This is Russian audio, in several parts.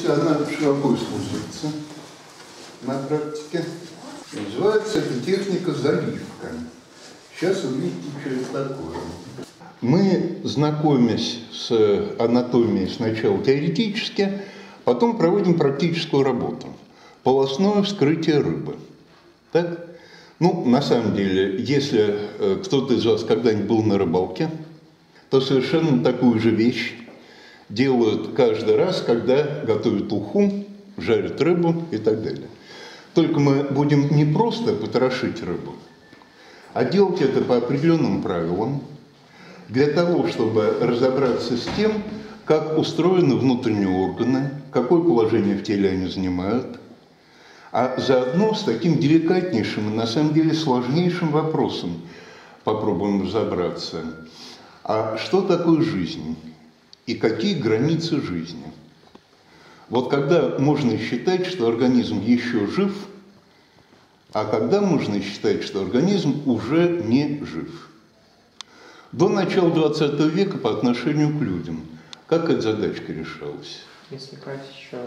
есть она широко используется на практике. Называется эта техника заливка. Сейчас увидите, что это такое. Мы знакомимся с анатомией сначала теоретически, потом проводим практическую работу. Полостное вскрытие рыбы. Так? Ну, на самом деле, если кто-то из вас когда-нибудь был на рыбалке, то совершенно такую же вещь делают каждый раз, когда готовят уху, жарят рыбу и так далее. Только мы будем не просто потрошить рыбу, а делать это по определенным правилам, для того, чтобы разобраться с тем, как устроены внутренние органы, какое положение в теле они занимают, а заодно с таким деликатнейшим и на самом деле сложнейшим вопросом попробуем разобраться. А что такое жизнь и какие границы жизни? Вот когда можно считать, что организм еще жив, а когда можно считать, что организм уже не жив? До начала 20 века по отношению к людям как эта задачка решалась? Если кровь еще...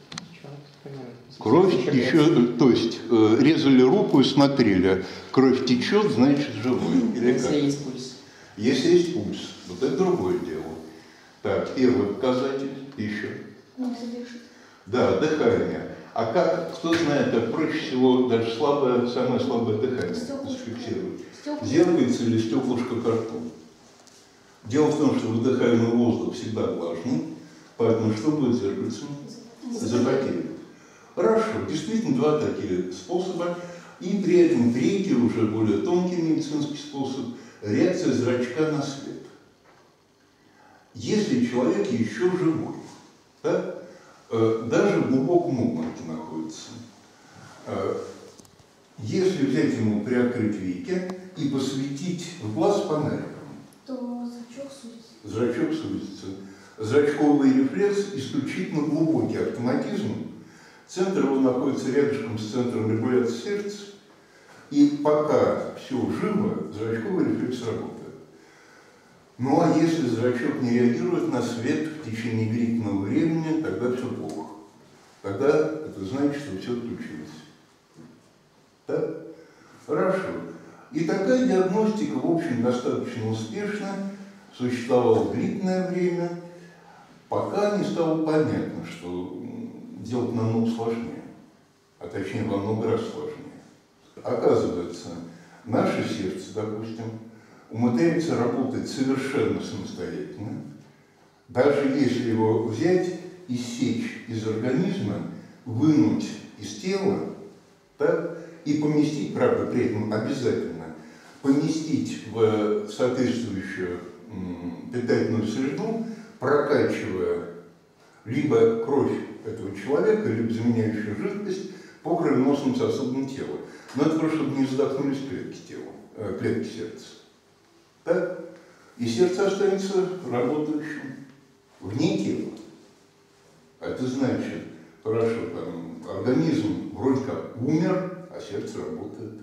Кровь еще, то есть резали руку и смотрели, кровь течет, значит живой. Или если как? Есть пульс. Если есть пульс, вот это другое дело. Так, первый показатель еще. Да, дыхание. А как, кто знает, как проще всего даже самое слабое дыхание зафиксировать? Зеркальце или стеклышко ко рту. Дело в том, что выдыхаемый воздух всегда влажный, поэтому что будет с зеркальцем? Запотеет. Хорошо, действительно два такие способа. И при этом третий, уже более тонкий медицинский способ – реакция зрачка на свет. Если человек еще живой, да, даже в глубоком обмороке находится, если взять ему, приоткрыть веки и посветить в глаз фонариком, то зрачок сузится. Зрачок сузится. Зрачковый рефлекс исключительно глубокий автоматизм. Центр его находится рядышком с центром регуляции сердца. И пока все живо, зрачковый рефлекс работает. Ну а если зрачок не реагирует на свет в течение длительного времени, тогда все плохо. Тогда это значит, что все отключилось. Так? Хорошо. И такая диагностика, в общем, достаточно успешно существовала длительное время, пока не стало понятно, что делать намного сложнее, а точнее во много раз сложнее. Оказывается, наше сердце, допустим, умудряется работать совершенно самостоятельно, даже если его взять, иссечь из организма, вынуть из тела, так, и поместить, правда, при этом обязательно, поместить в соответствующую питательную среду, прокачивая либо кровь этого человека, либо заменяющую жидкость по кровеносным сосудам тела. Но это просто, чтобы не задохнулись клетки тела, клетки сердца. Так? И сердце останется работающим вне тела. А это значит, хорошо, там, организм вроде как умер, а сердце работает.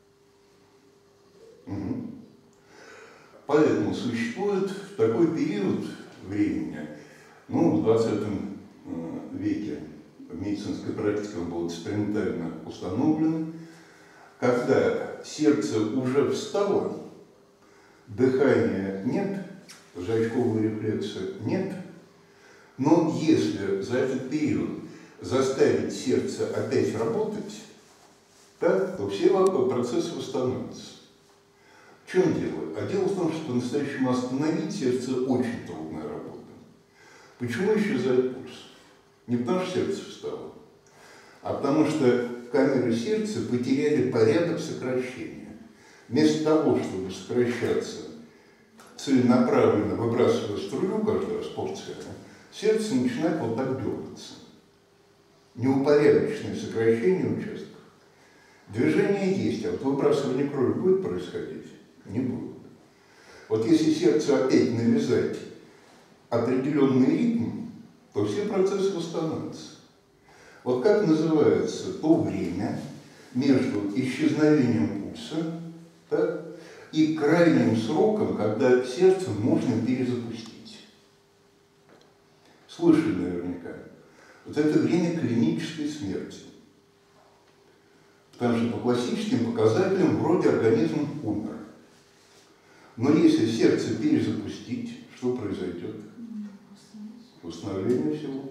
Угу. Поэтому существует такой период времени, ну, в 20 веке в медицинской практике он был экспериментально установлен, когда сердце уже встало, дыхания нет, зрачкового рефлекса нет, но если за этот период заставить сердце опять работать, так, то все процессы восстановятся. В чем дело? А дело в том, что по-настоящему остановить сердце очень трудная работа. Почему исчезает пульс? Не потому что сердце встало, а потому что камеры сердца потеряли порядок сокращения. Вместо того, чтобы сокращаться целенаправленно, выбрасывая струю каждый раз порциями, сердце начинает вот так дергаться. Неупорядоченное сокращение участков. Движение есть, а вот выбрасывание крови будет происходить? Не будет. Вот если сердце опять навязать определенный ритм, то все процессы восстановятся. Вот как называется то время между исчезновением пульса, так, и крайним сроком, когда сердце можно перезапустить? Слышали наверняка. Вот это время клинической смерти. Потому что по классическим показателям вроде организм умер. Но если сердце перезапустить, что произойдет? Восстановление всего.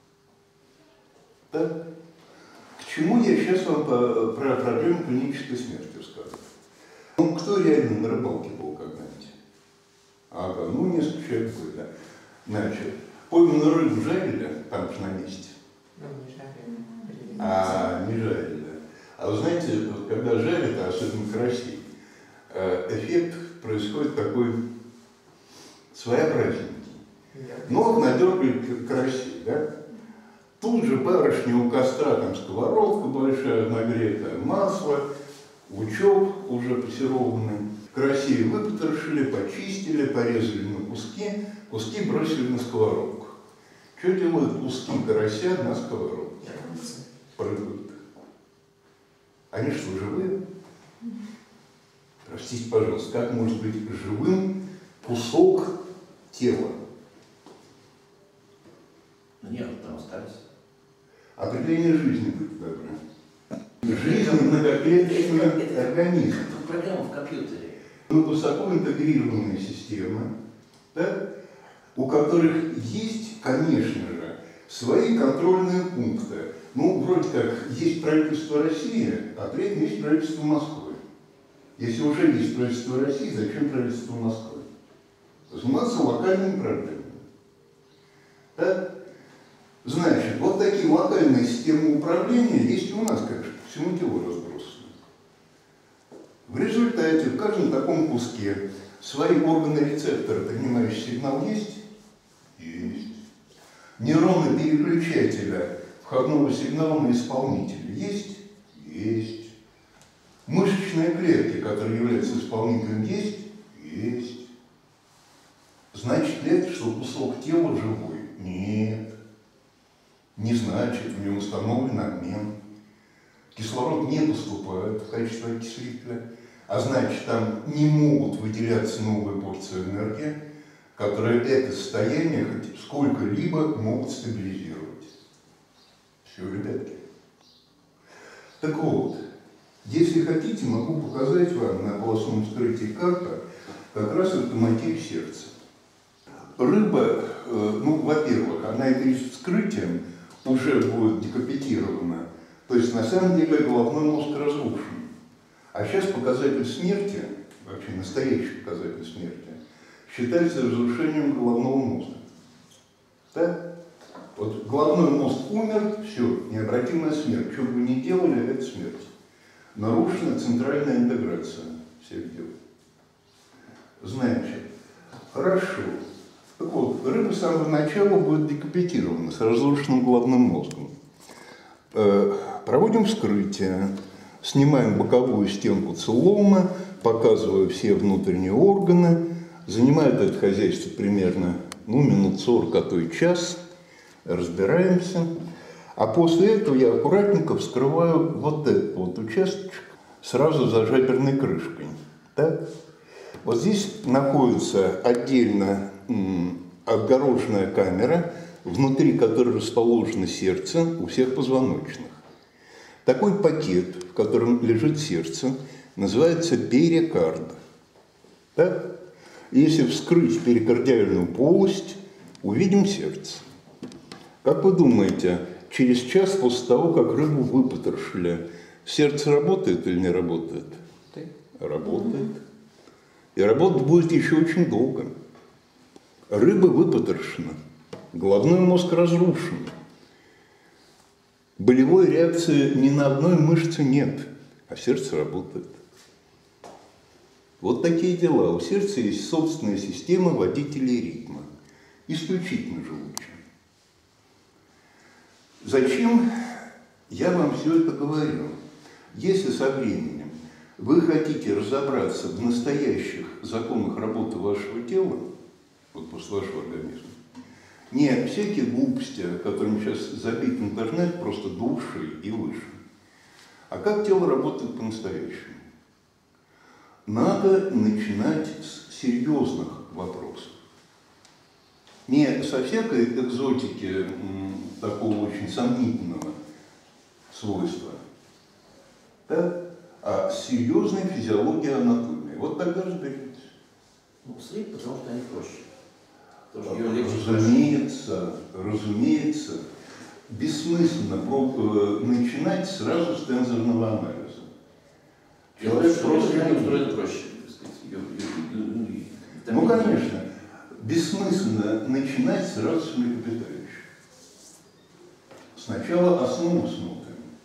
Так? К чему я сейчас вам про проблему клинической смерти рассказываю? Ну, кто реально на рыбалке был когда-нибудь? Ага, ну, несколько человек были, да. Значит, пойманную рыбу жарили, там же на месте. Ну, не жарили. Не жарили, да. А вы знаете, вот когда жарят, особенно карасей, эффект происходит такой своеобразненький. Ну, вот надергали карасей, да? Тут же барышня у костра, там сковородка большая, нагретая, масло, лучок уже пассерованный. Карасей выпотрошили, почистили, порезали на куски, куски бросили на сковородку. Что делают куски карася на сковородке? Прыгают. Они что, живые? Простите, пожалуйста, как может быть живым кусок тела? Ну нет, там остались. Определение жизни, будь добры. Жизнь многоклеточный организм. Это программа в компьютере. Ну, высоко интегрированные системы, да, у которых есть, конечно же, свои контрольные пункты. Ну, вроде как, есть правительство России, а при этом есть правительство Москвы. Если уже есть правительство России, зачем правительство Москвы? Заниматься локальными проблемами. Да? Значит, вот такие локальные системы управления есть и у нас, конечно, по всему телу разбросаны. В результате в каждом таком куске свои органы рецепторы, принимающие сигнал, есть? Есть. Нейроны переключателя входного сигнала на исполнителя есть? Есть. Мышечные клетки, которые являются исполнителем, есть? Есть. Значит ли это, что кусок тела живой? Нет. Не значит, в нем установлен обмен. Кислород не поступает в качестве окислителя, а значит, там не могут выделяться новые порции энергии, которые это состояние хоть сколько-либо могут стабилизировать. Все, ребятки. Так вот, если хотите, могу показать вам на полосном вскрытии карта как раз эту материю сердца. Рыба, ну, во-первых, она и перед вскрытием уже будет декапитирована. То есть, на самом деле, головной мозг разрушен. А сейчас показатель смерти, вообще настоящий показатель смерти, считается разрушением головного мозга. Да? Вот головной мозг умер, все, необратимая смерть. Что бы вы ни делали, это смерть. Нарушена центральная интеграция всех дел. Значит, хорошо. Так вот, рыба с самого начала будет декапитирована с разрушенным головным мозгом. Проводим вскрытие, снимаем боковую стенку целлома, показываю все внутренние органы. Занимает это хозяйство примерно минут 40, а то и час. Разбираемся. А после этого я аккуратненько вскрываю вот этот вот участок сразу за жаберной крышкой. Так? Вот здесь находится отдельно отгороженная камера, внутри которой расположено сердце у всех позвоночных. Такой пакет, в котором лежит сердце, называется перикард. Так? Если вскрыть перикардиальную полость, увидим сердце. Как вы думаете, через час после того, как рыбу выпотрошили, сердце работает или не работает? Работает. И работать будет еще очень долго. Рыба выпотрошена, головной мозг разрушен. Болевой реакции ни на одной мышце нет, а сердце работает. Вот такие дела. У сердца есть собственная система водителей ритма, исключительно живучая. Зачем я вам все это говорю? Если со временем вы хотите разобраться в настоящих законах работы вашего тела, вот после вашего организма, не всякие глупости, которыми сейчас забит интернет, просто до ушей и выше, а как тело работает по-настоящему. Надо начинать с серьезных вопросов. Не со всякой экзотики такого очень сомнительного свойства, да? А с серьезной физиологией анатомии. Вот тогда разберетесь. Ну, слип, потому что они проще. Потому что ее легче Разумеется, бессмысленно начинать сразу с тензорного анализа. Человек просто не устроено проще. Ну, конечно, бессмысленно начинать сразу с млекопитающих. Сначала основу смотрим.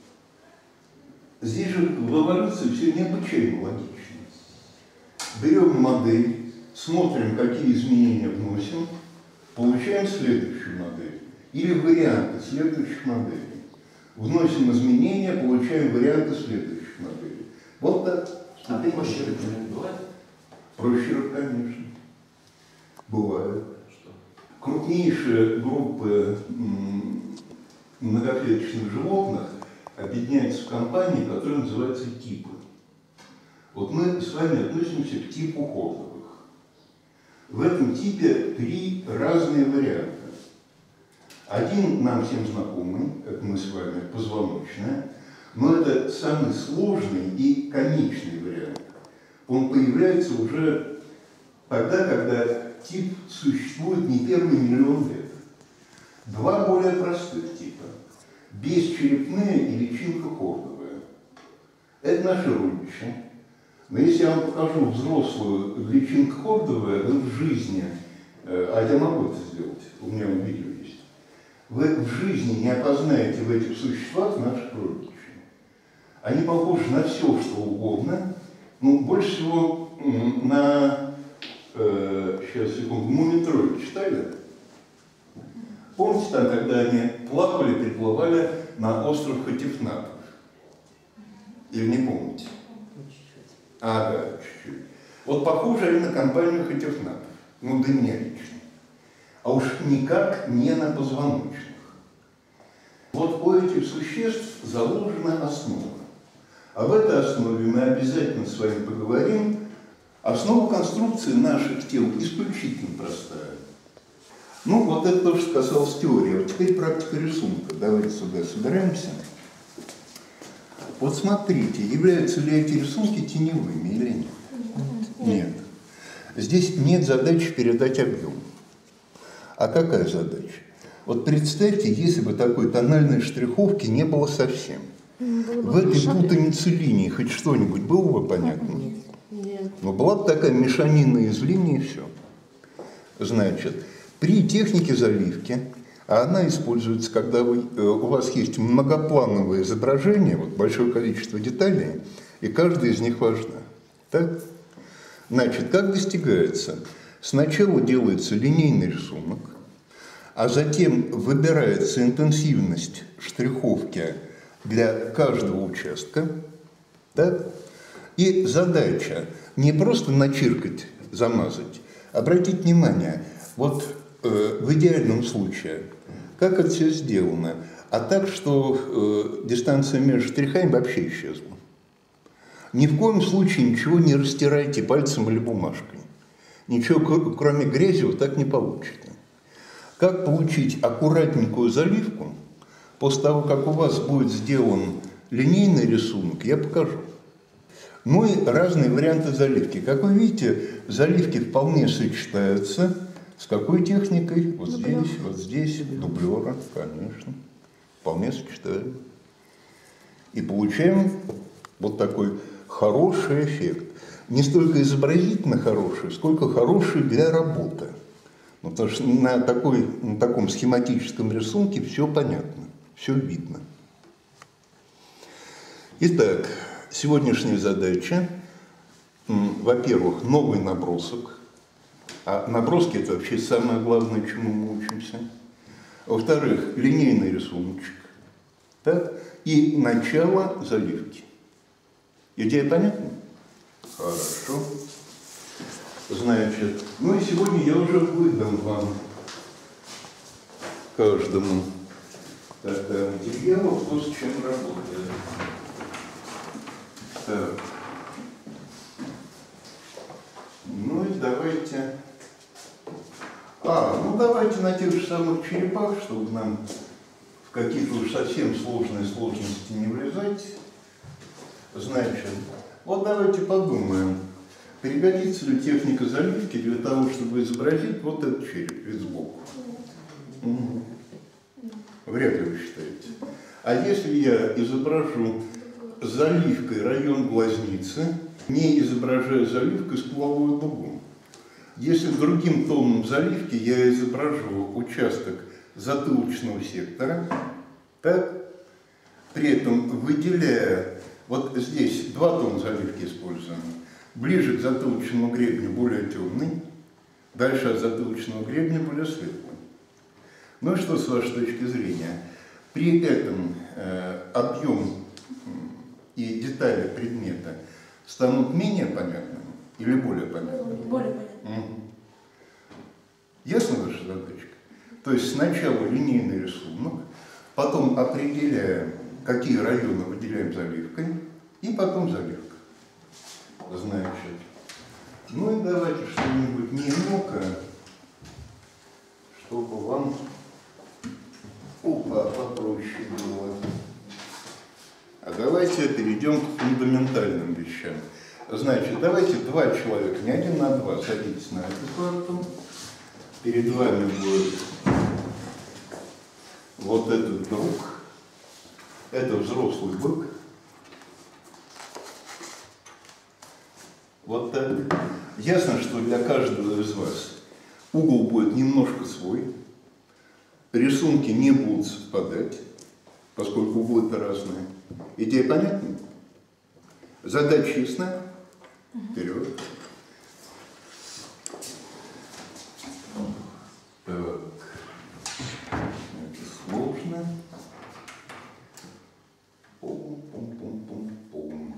Здесь же в эволюции все необычайно логично. Берем модель, смотрим, какие изменения вносим, получаем следующую модель. Или варианты следующих моделей. Вносим изменения, получаем варианты следующих моделей. Вот так. А проще рыб бывает? Проще рыб, конечно. Бывает. Что? Крупнейшие группы многоклеточных животных объединяются в компании, которая называется типы. Вот мы с вами относимся к типу хордовых. В этом типе 3 разные варианта. Один нам всем знакомый, это мы с вами, позвоночная, но это самый сложный и конечный вариант. Он появляется уже тогда, когда тип существует не первый миллион лет. 2 более простых типа. Бесчерепные и личинка-хордовая. Это наши родичи. Но если я вам покажу взрослую личинка-хордовая, вы в жизни, а я могу это сделать, у меня видео есть, вы в жизни не опознаете в этих существах наших родичей. Они похожи на все, что угодно, но больше всего на, сейчас, секунду, Мумий-тролля читали? Помните там, когда они плавали, приплывали на остров Хатифнатов? Или не помните? Да, чуть-чуть. Вот похожи они на компанию Хатифнатов. Ну, да мне лично. А уж никак не на позвоночных. Вот у этих существ заложена основа. Об этой основе мы обязательно с вами поговорим. Основа конструкции наших тел исключительно простая. Ну, вот это то, что касалось теории. Вот теперь практика рисунка. Давайте сюда собираемся. Вот смотрите, являются ли эти рисунки теневыми или нет? Нет. Здесь нет задачи передать объем. А какая задача? Вот представьте, если бы такой тональной штриховки не было совсем. В этой путанице линий хоть что-нибудь было бы понятно? Нет. Но была бы такая мешанина из линий и все. Значит, при технике заливки, а она используется, когда у вас есть многоплановое изображение, вот большое количество деталей, и каждая из них важна. Так? Значит, как достигается? Сначала делается линейный рисунок, а затем выбирается интенсивность штриховки для каждого участка. Так? И задача не просто начеркать, замазать. Обратите внимание, вот в идеальном случае, как это все сделано, а так, что дистанция между штрихами вообще исчезла. Ни в коем случае ничего не растирайте пальцем или бумажкой. Ничего, кроме грязи, вы так не получите. Как получить аккуратненькую заливку, после того, как у вас будет сделан линейный рисунок, я покажу. Ну и разные варианты заливки. Как вы видите, заливки вполне сочетаются с какой техникой? Вот здесь, дублера, конечно. Вполне сочетаем. И получаем вот такой хороший эффект. Не столько изобразительно хороший, сколько хороший для работы. Потому что на таком схематическом рисунке все понятно, все видно. Итак, сегодняшняя задача, во-первых, новый набросок. А наброски – это вообще самое главное, чему мы учимся. Во-вторых, линейный рисуночек. Так? И начало заливки. Идея понятна? Хорошо. Значит, ну и сегодня я уже выдам вам каждому материал, кто с чем работает. Так. Ну и давайте... давайте на тех же самых черепах, чтобы нам какие-то уж совсем сложные сложности не влезать, значит, вот давайте подумаем, пригодится ли техника заливки для того, чтобы изобразить вот этот череп вид сбоку? Вряд ли вы считаете. А если я изображу заливкой район глазницы, не изображая заливкой стволовую дугу? Если другим тоном заливки я изображу участок затылочного сектора, так, при этом выделяя, вот здесь два тона заливки используем, ближе к затылочному гребню более темный, дальше от затылочного гребня более светлый. Ну и что с вашей точки зрения? При этом объем и детали предмета станут менее понятными или более понятными? Более понятно. Ясна ваша задачка? То есть сначала линейный рисунок, потом определяем, какие районы выделяем заливкой, и потом заливка. Значит, ну и давайте что-нибудь немного, чтобы вам попроще было. А давайте перейдем к фундаментальным вещам. Значит, давайте два человека, не один на два, садитесь на эту карту. Перед вами будет вот этот друг. Это взрослый бык. Вот так. Ясно, что для каждого из вас угол будет немножко свой. Рисунки не будут совпадать, поскольку углы-то разные. Идея понятна? Задача ясна? Вперед. Так. Это сложно. Пум-пум-пум-пум-пум.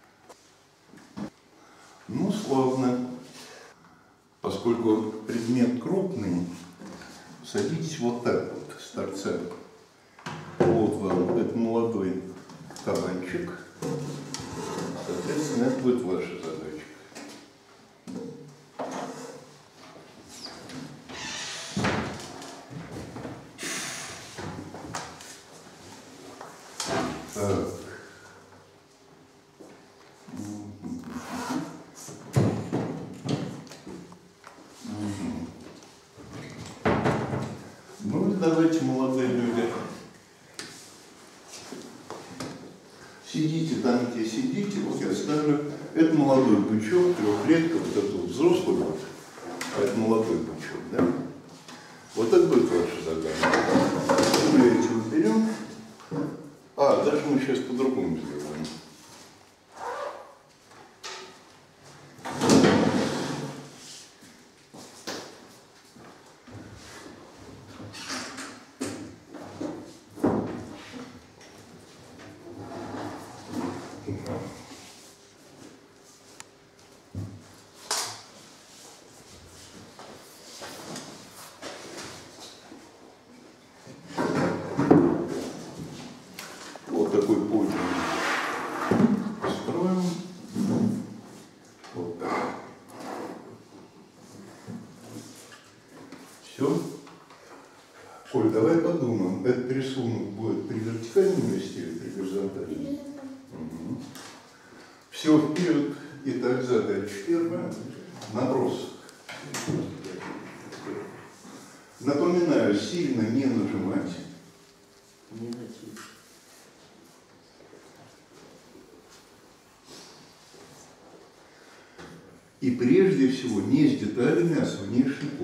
Ну, славно. Поскольку предмет крупный, садитесь вот так вот, с торца. Вот вам, это молодой кабанчик. Соответственно, это будет ваша задача. Так. Ну, давайте, молодые люди, сидите там, где сидите, вот я ставлю. Это молодой бычок, трехлетка, вот это вот взрослый бык, а это молодой бычок, да? Вот это будет ваша задача. Гуляете вперед. А, даже мы сейчас по-другому сделаем. Вот такой подиум строим. Вот так. Все. Коль, давай подумаем, этот рисунок будет при вертикальном месте или при горизонтальном? Угу. Все вперед. Итак, задача первая. Набросок. Напоминаю, сильно не нажимать. Не найти. И прежде всего не с деталями, а с внешней